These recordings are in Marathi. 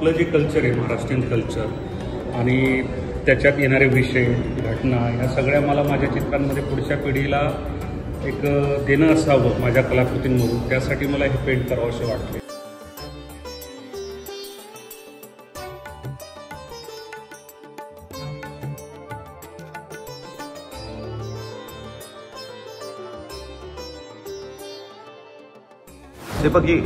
आपलं जे कल्चर आहे महाराष्ट्रीयन कल्चर आणि त्याच्यात येणारे विषय घटना ह्या सगळ्या मला माझ्या चित्रांमध्ये पुढच्या पिढीला एक देणं असावं माझ्या कलाकृतींमधून, त्यासाठी मला हे पेंट करावं असे वाटते. दीपकी,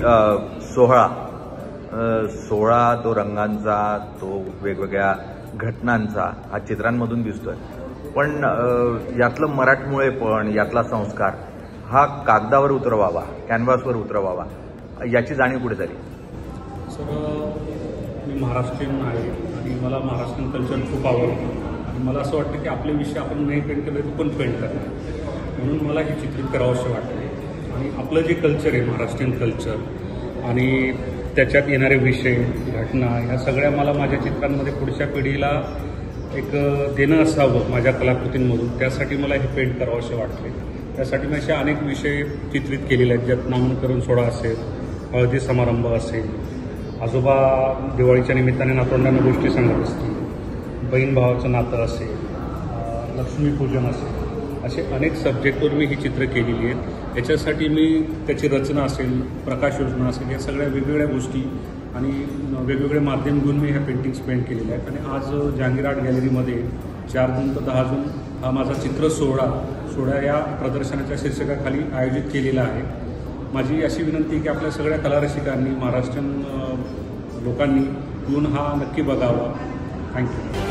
सोहळा तो रंगांचा, तो वेगवेगळ्या घटनांचा हा चित्रांमधून दिसतोय, पण यातलं मराठमोळेपण, यातला संस्कार हा कागदावर उतरवावा, कॅनव्हासवर उतरवावा, याची जाणीव कुठे झाली? सर, मी महाराष्ट्रीयन आहे आणि मला महाराष्ट्रीयन कल्चर खूप आवडतं आणि मला असं वाटतं की आपले विषय आपण नाही पेंट केले तो पण पेंट करणार, म्हणून मला हे चित्रित करावंसं वाटतं. आणि आपलं जे कल्चर आहे महाराष्ट्रीयन कल्चर आणि त्याच्यात येणारे विषय घटना ह्या सगळ्या मला माझ्या चित्रांमध्ये पुढच्या पिढीला एक देणं असावं माझ्या कलाकृतींमधून, त्यासाठी मला हे पेंट करावं असे वाटते. त्यासाठी मी असे अनेक विषय चित्रित केलेले आहेत, ज्यात नामकरण सोहळा असेल, हळदी समारंभ असेल, आजोबा दिवाळीच्या निमित्ताने नातवंडांना गोष्टी सांगत असतील, बहीण भावाचं नातं असेल, लक्ष्मीपूजन असेल, असे अनेक सब्जेक्टवर मी ही चित्र केलेली आहेत. याच्यासाठी मी त्याची रचना असेल, प्रकाश योजना असेल, या सगळ्या वेगवेगळ्या गोष्टी आणि वेगवेगळे माध्यम घेऊन मी ह्या पेंटिंग्स पेंट केलेल्या आहेत. आणि आज जहांगीर आर्ट गॅलरीमध्ये 4 जून ते 10 जून हा माझा चित्र सोहळा या प्रदर्शनाच्या शीर्षकाखाली आयोजित केलेला आहे. माझी अशी विनंती आहे की आपल्या सगळ्या कलारसिकांनी, महाराष्ट्रीयन लोकांनी येऊन हा नक्की बघावा. थँक्यू.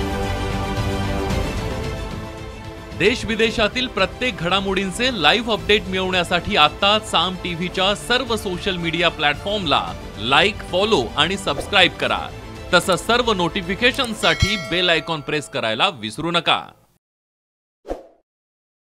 देश विदेशातील प्रत्येक घडामोडींचे लाईव्ह अपडेट मिळवण्यासाठी आता साम टीव्हीच्या सर्व सोशल मीडिया प्लॅटफॉर्मला लाईक, फॉलो आणि सबस्क्राईब करा. तसंच सर्व नोटिफिकेशनसाठी बेल आयकॉन प्रेस करायला विसरू नका.